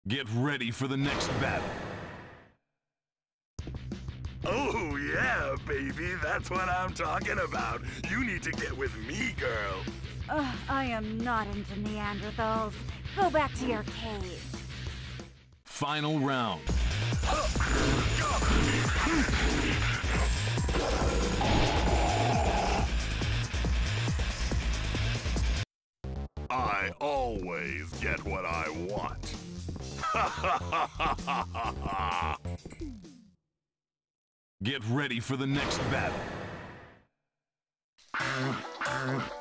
Get ready for the next battle. Oh yeah, baby, that's what I'm talking about. You need to get with me, girl. I am not into Neanderthals. Go back to your cave. Final round. I always get what I want. Get ready for the next battle.